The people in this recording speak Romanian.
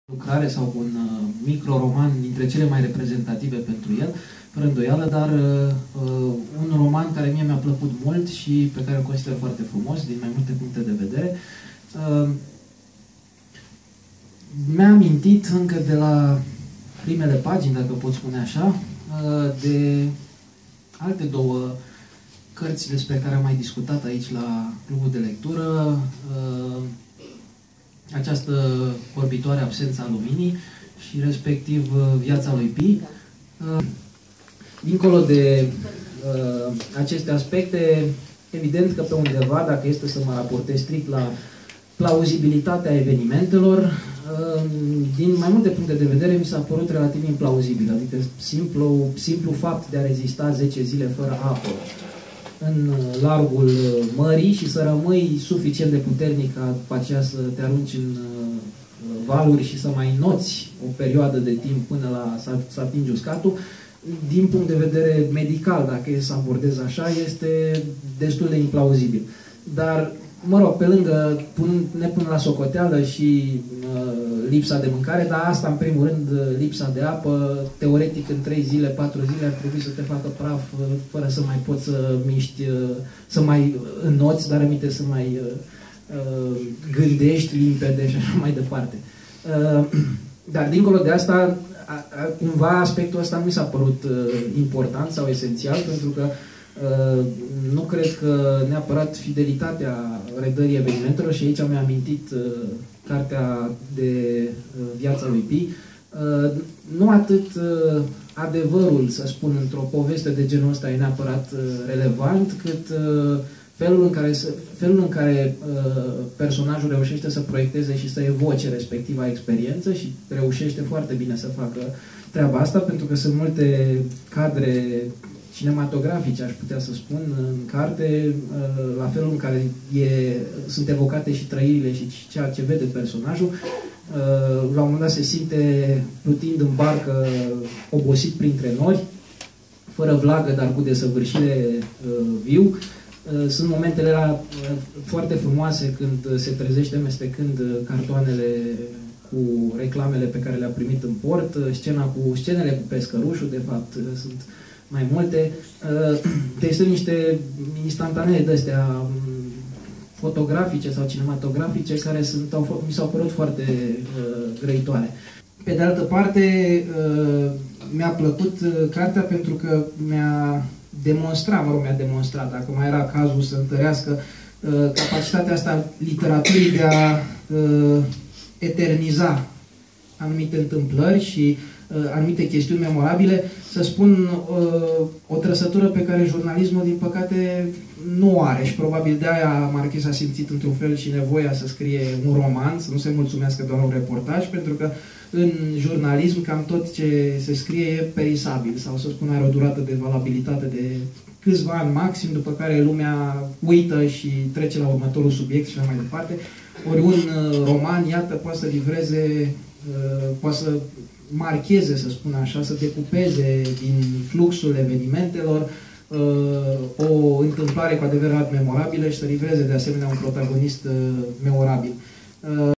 lucrare sau un microroman dintre cele mai reprezentative pentru el, fără îndoială, dar un roman care mie mi-a plăcut mult și pe care îl consider foarte frumos, din mai multe puncte de vedere. Mi-a amintit încă de la primele pagini, dacă pot spune așa, de alte două cărți despre care am mai discutat aici la clubul de lectură, această orbitoare Absența luminii și respectiv Viața lui Pi. Dincolo de aceste aspecte, evident că pe undeva, dacă este să mă raportez strict la plauzibilitatea evenimentelor, din mai multe puncte de vedere mi s-a părut relativ implauzibil, adică simplu fapt de a rezista 10 zile fără apă în largul mării și să rămâi suficient de puternic ca după aceea să te arunci în valuri și să mai înnoți o perioadă de timp până la să atingi uscatul, din punct de vedere medical, dacă e să abordez așa, este destul de implauzibil. Dar, mă rog, pe lângă, ne pun la socoteală și lipsa de mâncare, dar asta, în primul rând, lipsa de apă, teoretic, în 3 zile, 4 zile ar trebui să te facă praf, fără să mai poți să miști, să mai înnoți, dar aminte să mai gândești limpede și așa mai departe. Dar, dincolo de asta, cumva aspectul ăsta nu mi s-a părut important sau esențial, pentru că nu cred că neapărat fidelitatea redării evenimentelor, și aici mi-a amintit cartea de Viața lui Pi, nu atât adevărul, să spun, într-o poveste de genul ăsta e neapărat relevant, cât felul în care personajul reușește să proiecteze și să evoce respectiva experiență și reușește foarte bine să facă treaba asta, pentru că sunt multe cadre cinematografice, aș putea să spun, în carte, la felul în care sunt evocate și trăirile și ceea ce vede personajul. La un moment dat se simte plutind în barcă, obosit printre nori, fără vlagă, dar cu desăvârșire viu. Sunt momentele alea foarte frumoase când se trezește amestecând cartoanele cu reclamele pe care le-a primit în port, scenele cu pescărușul, de fapt, sunt mai multe. Deci sunt niște instantanee de-astea fotografice sau cinematografice care mi s-au părut foarte grăitoare. Pe de altă parte, mi-a plăcut cartea pentru că mi-a demonstrat, dacă mai era cazul să întărească capacitatea asta literaturii de a eterniza anumite întâmplări și anumite chestiuni memorabile, să spun o trăsătură pe care jurnalismul, din păcate, nu o are și probabil de-aia Marchez a simțit într-un fel și nevoia să scrie un roman, să nu se mulțumească doar un reportaj, pentru că în jurnalism cam tot ce se scrie e perisabil sau, să spun, are o durată de valabilitate de câțiva ani maxim, după care lumea uită și trece la următorul subiect și așa mai departe. Ori un roman, iată, poate să livreze, poate să marcheze, să spun așa, să decupeze din fluxul evenimentelor o întâmplare cu adevărat memorabilă și să livreze de asemenea un protagonist memorabil.